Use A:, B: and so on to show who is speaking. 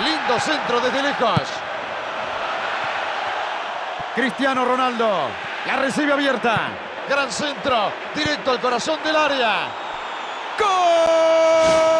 A: Lindo centro desde lejos. Cristiano Ronaldo. La recibe abierta. Gran centro. Directo al corazón del área. ¡Gol!